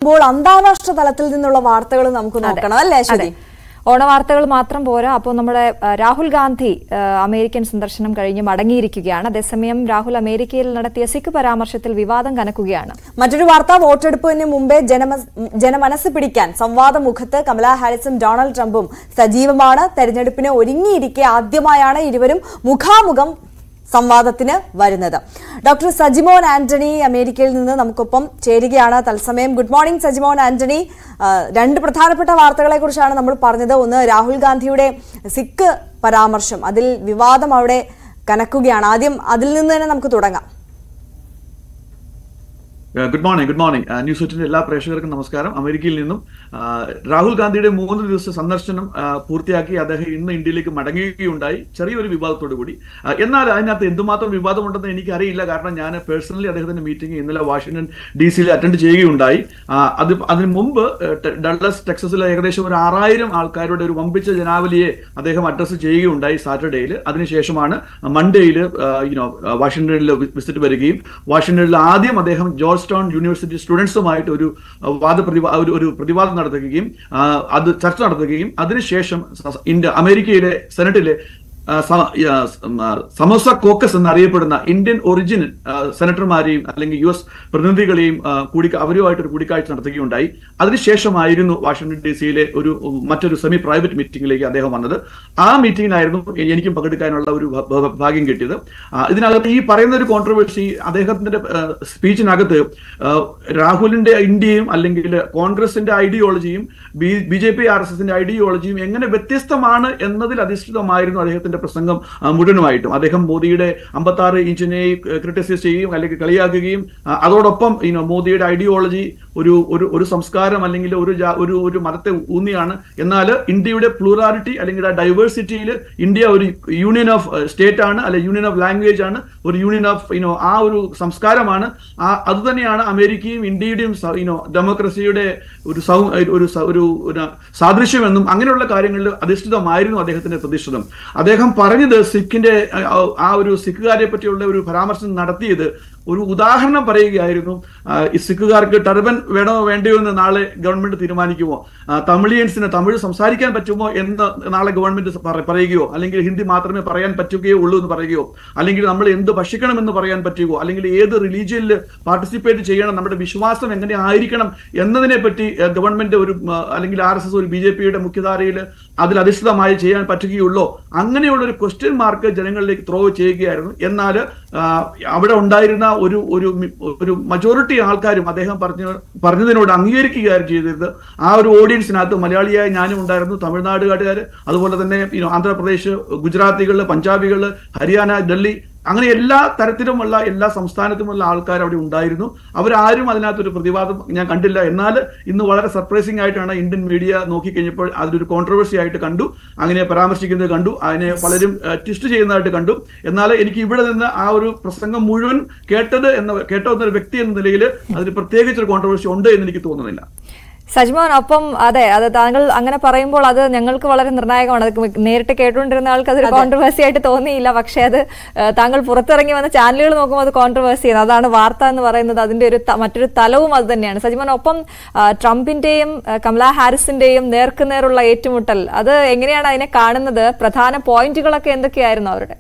അന്താരാഷ്ട്ര തലത്തിൽ നിന്നുള്ള വാർത്തകൾ നമുക്ക് നോക്കണം അല്ലേ ശരി? ഓണവാർത്തകൾ മാത്രം പോരാ. അപ്പോൾ നമ്മുടെ രാഹുൽ ഗാന്ധി അമേരിക്കൻ സന്ദർശനം കഴിഞ്ഞ് മടങ്ങിയിരിക്കുകയാണ്. അതേസമയം രാഹുൽ അമേരിക്കയിൽ നടത്തിയ സിഖ് പരാമർശത്തിൽ വിവാദം കനക്കുകയാണ്. മറ്റൊരു വാർത്ത, വോട്ടെടുപ്പിന് മുമ്പേ ജനമനസ് പിടിക്കാൻ സംവാദമുഖത്ത് കമലാ ഹാരിസും ഡൊണാൾഡ് ട്രംപും സജീവമാണ്. തെരഞ്ഞെടുപ്പിന് ഒരുങ്ങിയിരിക്കെ ആദ്യമായാണ് ഇരുവരും മുഖാമുഖം സംവാദത്തിന് വരുന്നത്. ഡോക്ടർ സജിമോൻ ആന്റണി അമേരിക്കയിൽ നിന്ന് നമുക്കൊപ്പം ചേരുകയാണ് തത്സമയം. Good morning Sajimon Antony. രണ്ട് പ്രധാനപ്പെട്ട വാർത്തകളെ കുറിച്ചാണ് നമ്മൾ പറഞ്ഞത്. ഒന്ന്, രാഹുൽ ഗാന്ധിയുടെ സിഖ് പരാമർശം, അതിൽ വിവാദം അവിടെ കനക്കുകയാണ്. ആദ്യം അതിൽ നിന്ന് തന്നെ നമുക്ക് തുടങ്ങാം. ഗുഡ് മോർണിംഗ് ന്യൂസ് എയ്റ്റീന്റെ എല്ലാ പ്രേക്ഷകർക്കും നമസ്കാരം. അമേരിക്കയിൽ നിന്നും രാഹുൽ ഗാന്ധിയുടെ 3 ദിവസ സന്ദർശനം പൂർത്തിയാക്കി അദ്ദേഹം ഇന്ന് ഇന്ത്യയിലേക്ക് മടങ്ങുകയുണ്ടായി, ചെറിയൊരു വിവാദത്തോടു കൂടി. എന്നാൽ അതിനകത്ത് എന്തുമാത്രം വിവാദമുണ്ടെന്ന് എനിക്കറിയില്ല. കാരണം ഞാൻ പേഴ്സണലി അദ്ദേഹത്തിന്റെ മീറ്റിംഗ് ഇന്നലെ വാഷിംഗ്ടൺ DC അറ്റൻഡ് ചെയ്യുകയുണ്ടായി. അതിന് മുമ്പ് ഡള്ളസ് ടെക്സസിലെ ഏകദേശം ഒരു 6000 ആൾക്കാരുടെ ഒരു വമ്പിച്ച ജനാവലിയെ അദ്ദേഹം അഡ്രസ്സ് ചെയ്യുകയുണ്ടായി സാറ്റർഡേയിൽ. അതിനുശേഷമാണ് മൺഡേയിൽ വാഷിംഗ്ടണിൽ വിസിറ്റ് വരികയും വാഷിംഗ്ടണിൽ ആദ്യം അദ്ദേഹം ജോർജ് ടൗൺ യൂണിവേഴ്സിറ്റി സ്റ്റുഡൻസുമായിട്ട് ഒരു പ്രതിവാദം നടത്തുകയും അത് ചർച്ച നടത്തുകയും അതിനുശേഷം അമേരിക്കയിലെ സെനറ്റിലെ സമോസ കോക്കസ് എന്നറിയപ്പെടുന്ന ഇന്ത്യൻ ഒറിജിൻ സെനറ്റർമാരെയും അല്ലെങ്കിൽ US പ്രതിനിധികളെയും അവരുമായിട്ടൊരു കൂടിക്കാഴ്ച നടത്തുകയുണ്ടായി. അതിനുശേഷമായിരുന്നു വാഷിംഗ്ടൺ DCയിലെ മറ്റൊരു സെമി പ്രൈവറ്റ് മീറ്റിംഗിലേക്ക് അദ്ദേഹം വന്നത്. ആ മീറ്റിംഗിലായിരുന്നു എനിക്കും പങ്കെടുക്കാനുള്ള ഒരു ഭാഗ്യം കിട്ടിയത്. ഇതിനകത്ത് ഈ പറയുന്ന ഒരു കോൺട്രവേഴ്സി, അദ്ദേഹത്തിന്റെ സ്പീച്ചിനകത്ത് രാഹുലിന്റെ ഇന്ത്യയും അല്ലെങ്കിൽ കോൺഗ്രസിന്റെ ഐഡിയോളജിയും BJP RSSന്റെ ഐഡിയോളജിയും എങ്ങനെ വ്യത്യസ്തമാണ് എന്നതിൽ അധിഷ്ഠിതമായിരുന്നു അദ്ദേഹത്തിന്റെ പ്രസംഗം മുഴുവനുമായിട്ടും. അദ്ദേഹം മോദിയുടെ 56 ഇഞ്ചിനെ ക്രിട്ടിസൈസ് ചെയ്യുകയും അല്ലെങ്കിൽ കളിയാക്കുകയും അതോടൊപ്പം മോദിയുടെ ഐഡിയോളജി ഒരു സംസ്കാരം അല്ലെങ്കിൽ ഒരു മതത്തെ ഊന്നിയാണ്. എന്നാൽ ഇന്ത്യയുടെ പ്ലൂറാലിറ്റി അല്ലെങ്കിൽ ആ ഡൈവേഴ്സിറ്റിയിൽ ഇന്ത്യ ഒരു യൂണിയൻ ഓഫ് സ്റ്റേറ്റ് ആണ്, അല്ലെ യൂണിയൻ ഓഫ് ലാംഗ്വേജ് ആണ്, ഒരു യൂണിയൻ ഓഫ് ആ ഒരു സംസ്കാരമാണ്. അതുതന്നെയാണ് അമേരിക്കയും ഇന്ത്യയുടെയും ഡെമോക്രസിയുടെ ഒരു സാദൃശ്യമെന്നും അങ്ങനെയുള്ള കാര്യങ്ങളിൽ അധിഷ്ഠിതമായിരുന്നു അദ്ദേഹത്തിന്റെ പ്രതിഷ്ഠിതം. അദ്ദേഹം പറഞ്ഞത് സിഖിന്റെ ആ ഒരു സിഖുകാരെ പറ്റിയുള്ള ഒരു പരാമർശം നടത്തിയത് ഒരു ഉദാഹരണം പറയുകയായിരുന്നു. ഈ സിഖുകാർക്ക് ടർബൻ വേണോ വേണ്ടയോ എന്ന് നാളെ ഗവൺമെന്റ് തീരുമാനിക്കുമോ, തമിഴിയൻസിന് തമിഴ് സംസാരിക്കാൻ പറ്റുമോ എന്ന് നാളെ ഗവൺമെന്റ് പറയുകയോ, അല്ലെങ്കിൽ ഹിന്ദി മാത്രമേ പറയാൻ പറ്റുകയോ ഉള്ളൂ എന്ന് പറയുകയോ, അല്ലെങ്കിൽ നമ്മൾ എന്ത് ഭക്ഷിക്കണമെന്ന് പറയാൻ പറ്റുമോ, അല്ലെങ്കിൽ ഏത് റിലീജിയനിൽ പാർട്ടിസിപ്പേറ്റ് ചെയ്യണം, നമ്മുടെ വിശ്വാസം എങ്ങനെ ആയിരിക്കണം എന്നതിനെ പറ്റി ഗവൺമെന്റ് അല്ലെങ്കിൽ RSS ഒരു BJPയുടെ മുഖ്യധാരയിൽ അതിൽ അധിഷ്ഠിതമായി ചെയ്യാൻ പറ്റുകയുള്ളോ, അങ്ങനെയുള്ള ഒരു ക്വസ്റ്റ്യൻ മാർക്ക് ജനങ്ങളിലേക്ക് ത്രോ ചെയ്യുകയായിരുന്നു. എന്നാൽ അവിടെ ഉണ്ടായിരുന്ന ഒരു മജോറിറ്റി ആൾക്കാരും അദ്ദേഹം പറഞ്ഞതിനോട് അംഗീകരിക്കുകയായിരുന്നു ചെയ്തിരുന്നത്. ആ ഒരു ഓഡിയൻസിനകത്ത് മലയാളിയായ ഞാനും ഉണ്ടായിരുന്നു, തമിഴ്നാടുകാർ, അതുപോലെ തന്നെ ആന്ധ്രാപ്രദേശ്, ഗുജറാത്തികൾ, പഞ്ചാബികൾ, ഹരിയാന, ഡൽഹി, അങ്ങനെ എല്ലാ തരത്തിലുമുള്ള എല്ലാ സംസ്ഥാനത്തുമുള്ള ആൾക്കാർ അവിടെ ഉണ്ടായിരുന്നു. അവരാരും അതിനകത്തൊരു പ്രതിവാദം ഞാൻ കണ്ടില്ല. എന്നാൽ ഇന്ന് വളരെ സർപ്രൈസിംഗ് ആയിട്ടാണ് ഇന്ത്യൻ മീഡിയ നോക്കിക്കഴിഞ്ഞപ്പോൾ അതിലൊരു കോൺട്രവേഴ്സി ആയിട്ട് കണ്ടു, അങ്ങനെ പരാമർശിക്കുന്നത് കണ്ടു, അതിനെ പലരും ട്വിസ്റ്റ് ചെയ്യുന്നതായിട്ട് കണ്ടു. എന്നാൽ എനിക്ക് ഇവിടെ നിന്ന് ആ ഒരു പ്രസംഗം മുഴുവൻ കേട്ടോ എന്നൊരു വ്യക്തി എന്ന നിലയിൽ അതിന് പ്രത്യേകിച്ചൊരു കോൺട്രവേഴ്സി ഉണ്ട് എന്ന് എനിക്ക് തോന്നുന്നില്ല. സജ്മോൻ, ഒപ്പം അത് താങ്കൾ അങ്ങനെ പറയുമ്പോൾ അത് ഞങ്ങൾക്ക് വളരെ നിർണായകമാണ്. അത് നേരിട്ട് കേട്ടുകൊണ്ടിരുന്ന ആൾക്ക് അതൊരു കോൺട്രവേഴ്സി ആയിട്ട് തോന്നിയില്ല. പക്ഷെ അത് താങ്കൾ പുറത്തിറങ്ങി വന്ന ചാനലുകൾ നോക്കുമ്പോൾ അത് കോൺട്രവേഴ്സിയാണ്. അതാണ് വാർത്ത എന്ന് പറയുന്നത്. അതിന്റെ മറ്റൊരു തലവും അത് തന്നെയാണ്. സജ്മോൻ, ഒപ്പം ട്രംപിന്റെയും കമലാ ഹാരിസിന്റെയും നേർക്കുനേറുള്ള ഏറ്റുമുട്ടൽ, അത് എങ്ങനെയാണ് അതിനെ കാണുന്നത്? പ്രധാന പോയിന്റുകളൊക്കെ എന്തൊക്കെയായിരുന്നു അവരുടെ?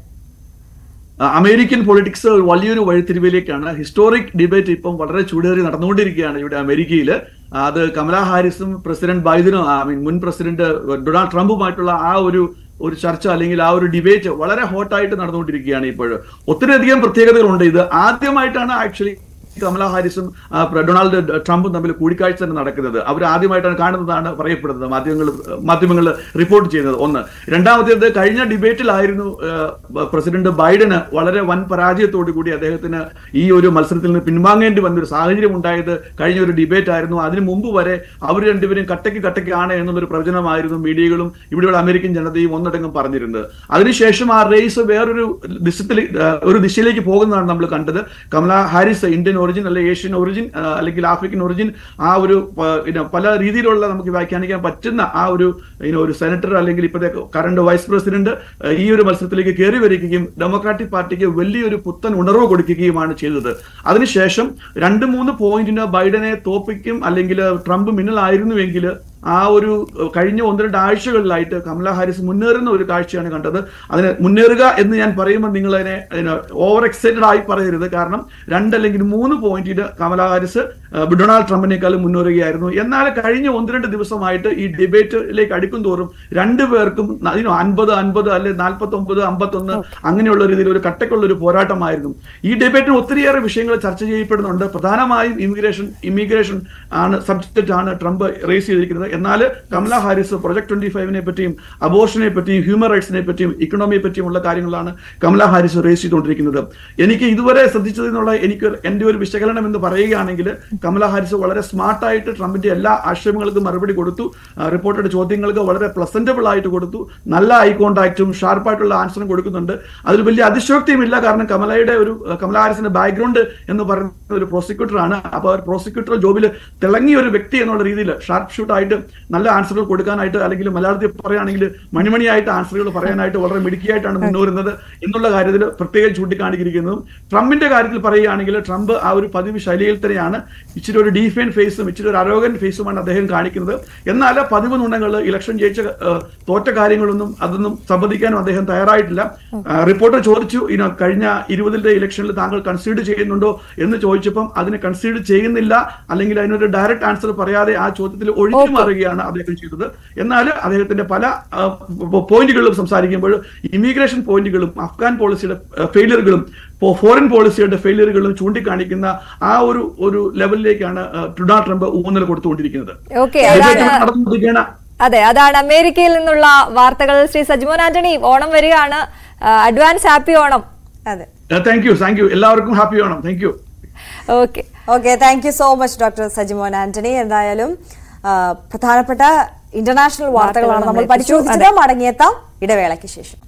അമേരിക്കൻ പൊളിറ്റിക്സ് വലിയൊരു വഴിത്തിരിവിലേക്കാണ്. ഹിസ്റ്റോറിക് ഡിബേറ്റ് ഇപ്പം വളരെ ചൂടേറി നടന്നുകൊണ്ടിരിക്കുകയാണ് ഇവിടെ അമേരിക്കയിൽ. അത് കമലാ ഹാരിസും പ്രസിഡന്റ് ബൈഡനും മുൻ പ്രസിഡന്റ് ഡൊണാൾഡ് ട്രംപുമായിട്ടുള്ള ആ ഒരു ചർച്ച അല്ലെങ്കിൽ ആ ഒരു ഡിബേറ്റ് വളരെ ഹോട്ടായിട്ട് നടന്നുകൊണ്ടിരിക്കുകയാണ്. ഇപ്പോൾ ഒത്തിരിയധികം പ്രത്യേകതകളുണ്ട്. ഇത് ആദ്യമായിട്ടാണ് ആക്ച്വലി കമലാ ഹാരിസും ഡൊണാൾഡ് ട്രംപും തമ്മിൽ കൂടിക്കാഴ്ച തന്നെ നടക്കുന്നത്. അവർ ആദ്യമായിട്ടാണ് കാണുന്നതാണ് പറയപ്പെടുന്നത്, മാധ്യമങ്ങൾ റിപ്പോർട്ട് ചെയ്യുന്നത്. ഒന്ന്. രണ്ടാമത്തേത്, കഴിഞ്ഞ ഡിബേറ്റിലായിരുന്നു പ്രസിഡന്റ് ബൈഡന് വളരെ വൻ പരാജയത്തോടു കൂടി അദ്ദേഹത്തിന് ഈ ഒരു മത്സരത്തിൽ നിന്ന് പിൻവാങ്ങേണ്ടി വന്നൊരു സാഹചര്യം ഉണ്ടായത് കഴിഞ്ഞ ഒരു ഡിബേറ്റ് ആയിരുന്നു. അതിനു മുമ്പ് വരെ അവർ രണ്ടുപേരും കട്ടയ്ക്കാണ് എന്നുള്ളൊരു പ്രവചനമായിരുന്നു മീഡിയകളും ഇവിടെയുള്ള അമേരിക്കൻ ജനതയും ഒന്നടങ്കം പറഞ്ഞിരുന്നത്. അതിനുശേഷം ആ റേസ് വേറൊരു ദിശയിലേക്ക് പോകുന്നതാണ് നമ്മൾ കണ്ടത്. കമലാ ഹാരിസ് ഇന്ത്യൻ ഒറിജിൻ അല്ലെങ്കിൽ ഏഷ്യൻ ഒറിജിൻ അല്ലെങ്കിൽ ആഫ്രിക്കൻ ഒറിജിൻ ആ ഒരു പല രീതിയിലുള്ള നമുക്ക് വ്യാഖ്യാനിക്കാൻ പറ്റുന്ന ആ ഒരു ഒരു സെനറ്റർ അല്ലെങ്കിൽ ഇപ്പോഴത്തെ കറണ്ട് വൈസ് പ്രസിഡന്റ് ഈ ഒരു മത്സരത്തിലേക്ക് കയറി വരികയും ഡെമോക്രാറ്റിക് പാർട്ടിക്ക് വലിയൊരു പുത്തൻ ഉണർവ് കൊടുക്കുകയുമാണ് ചെയ്തത്. അതിനുശേഷം 2-3 പോയിന്റിന് ബൈഡനെ തോപ്പിക്കും അല്ലെങ്കിൽ ട്രംപ് മിന്നലായിരുന്നുവെങ്കിൽ ആ ഒരു കഴിഞ്ഞ 1-2 ആഴ്ചകളിലായിട്ട് കമലാ ഹാരിസ് മുന്നേറുന്ന ഒരു കാഴ്ചയാണ് കണ്ടത്. അതിന് മുന്നേറുക എന്ന് ഞാൻ പറയുമ്പോൾ നിങ്ങൾ അതിനെ ഓവർ എക്സൈറ്റഡ് ആയി പറയരുത്. കാരണം 2 അല്ലെങ്കിൽ 3 പോയിന്റിന് കമലാ ഹാരിസ് ഡൊണാൾഡ് ട്രംപിനേക്കാളും മുന്നേറുകയായിരുന്നു. എന്നാൽ കഴിഞ്ഞ 1-2 ദിവസമായിട്ട് ഈ ഡിബേറ്റിലേക്ക് അടുക്കും തോറും രണ്ടുപേർക്കും 50-50 അല്ലെ 49-51 അങ്ങനെയുള്ള രീതിയിൽ ഒരു കട്ടക്കുള്ള ഒരു പോരാട്ടമായിരുന്നു. ഈ ഡിബേറ്റിന് ഒത്തിരിയേറെ വിഷയങ്ങൾ ചർച്ച ചെയ്യപ്പെടുന്നുണ്ട്. പ്രധാനമായും ഇമിഗ്രേഷൻ ആണ് സബ്ജക്റ്റ് ആണ് ട്രംപ് റേസ് ചെയ്തിരിക്കുന്നത്. എന്നാൽ കമലാ ഹാരിസ് പ്രൊജക്ട് 25നെ പറ്റിയും അബോർഷനെ പറ്റിയും ഹ്യൂമൻ റൈറ്റ്സിനെ പറ്റിയും ഇക്കണോമിയെ പറ്റിയുമുള്ള കാര്യങ്ങളാണ് കമലാ ഹാരിസ് റേസ് ചെയ്തുകൊണ്ടിരിക്കുന്നത്. എനിക്ക് ഇതുവരെ ശ്രദ്ധിച്ചതിൽ നിന്നുള്ള എന്റെ ഒരു വിശകലനം എന്ന് പറയുകയാണെങ്കിൽ കമലാ ഹാരിസ് വളരെ സ്മാർട്ടായിട്ട് ട്രംപിന്റെ എല്ലാ ആക്ഷേപങ്ങൾക്കും മറുപടി കൊടുത്തു. റിപ്പോർട്ടഡ് ചോദ്യങ്ങൾക്ക് വളരെ പ്ലസന്റബിൾ ആയിട്ട് കൊടുത്തു. നല്ല ഐ കോൺടാക്റ്റും ഷാർപ്പായിട്ടുള്ള ആൻസറും കൊടുക്കുന്നുണ്ട്. അതിൽ വലിയ അതിശോക്തിയുമില്ല. കാരണം കമലാ ഹാരിസിന്റെ ബാക്ക്ഗ്രൗണ്ട് എന്ന് പറയുന്ന ഒരു പ്രോസിക്യൂട്ടർ ആണ്. അപ്പോൾ പ്രോസിക്യൂട്ടർ ജോബിൽ തിളങ്ങിയ ഒരു വ്യക്തി എന്നുള്ള രീതിയിൽ ഷാർപ്പ് ഷൂട്ട് ആയിട്ട് നല്ല ആൻസറുകൾ കൊടുക്കാനായിട്ട് അല്ലെങ്കിൽ മലയാളത്തിൽ പറയുകയാണെങ്കിൽ മണിമണിയായിട്ട് ആൻസറുകൾ പറയാനായിട്ട് വളരെ മിടുക്കിയായിട്ടാണ് മുന്നേറുന്നത് എന്നുള്ള കാര്യത്തിൽ പ്രത്യേകം ചൂണ്ടിക്കാണിച്ചിരിക്കുന്നതും. ട്രംപിന്റെ കാര്യത്തിൽ പറയുകയാണെങ്കിൽ ട്രംപ് ആ ഒരു പതിവ് ശൈലിയിൽ തന്നെയാണ് ഇച്ചിരി ഒരു ഡീഫൈൻ ഫേസും ഇച്ചിരി ഒരു അരോഗൻ ഫേസുമാണ് അദ്ദേഹം കാണിക്കുന്നത്. എന്നാൽ പതിവ് നുണങ്ങൾ ഇലക്ഷൻ ജയിച്ച തോറ്റ കാര്യങ്ങളൊന്നും അതൊന്നും സംബന്ധിക്കാനും അദ്ദേഹം തയ്യാറായിട്ടില്ല. റിപ്പോർട്ടർ ചോദിച്ചു കഴിഞ്ഞ 20ന്റെ ഇലക്ഷനിൽ താങ്കൾ കൺസീഡ് ചെയ്യുന്നുണ്ടോ എന്ന് ചോദിച്ചപ്പം അതിന് കൺസീഡ് ചെയ്യുന്നില്ല അല്ലെങ്കിൽ അതിനൊരു ഡയറക്റ്റ് ആൻസർ പറയാതെ ആ ചോദ്യത്തിൽ ഒഴിഞ്ഞു മാറുകയാണ് അദ്ദേഹം ചെയ്തത്. എന്നാൽ അദ്ദേഹത്തിന്റെ പല പോയിന്റുകളിലും സംസാരിക്കുമ്പോൾ ഇമിഗ്രേഷൻ പോയിന്റുകളും അഫ്ഗാൻ പോളിസിയുടെ ഫെയിലിയറുകളും ഫോറിൻ പോളിസിയുടെ ഫെയിലിയറുകളും ചൂണ്ടിക്കാണിക്കുന്ന ആ ഒരു ലെവലിലേക്കാണ് ഡൊണാൾഡ് ട്രംപ് ഊന്നൽ കൊടുത്തുകൊണ്ടിരിക്കുന്നത്. അതെ, അതാണ് അമേരിക്കയിൽ നിന്നുള്ള വാർത്തകൾ. ശ്രീ സജിമോൻ ആന്റണി, ഓണം വരികയാണ്. Advance happy Onam. അതെ, താങ്ക് യു. എല്ലാവർക്കും happy Onam. Thank you. Okay, thank you so much doctor Sajimon Antony. എന്തായാലും പ്രധാനപ്പെട്ട ഇന്റർനാഷണൽ വാർത്തകളാണ് നമ്മൾ പരിശോധിച്ചത്. മടങ്ങിയെത്താം ഇടവേളയ്ക്ക് ശേഷം.